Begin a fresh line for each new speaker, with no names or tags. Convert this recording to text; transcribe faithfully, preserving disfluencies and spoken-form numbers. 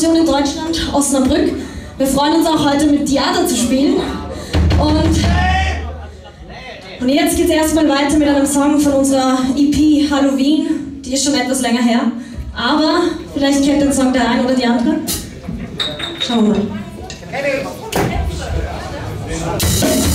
Station in Deutschland, Osnabrück. Wir freuen uns auch heute mit Theater zu spielen. Und, und jetzt geht es erstmal weiter mit einem Song von unserer E P Halloween. Die ist schon etwas länger her. Aber vielleicht kennt den Song der eine oder die andere. Schauen wir mal.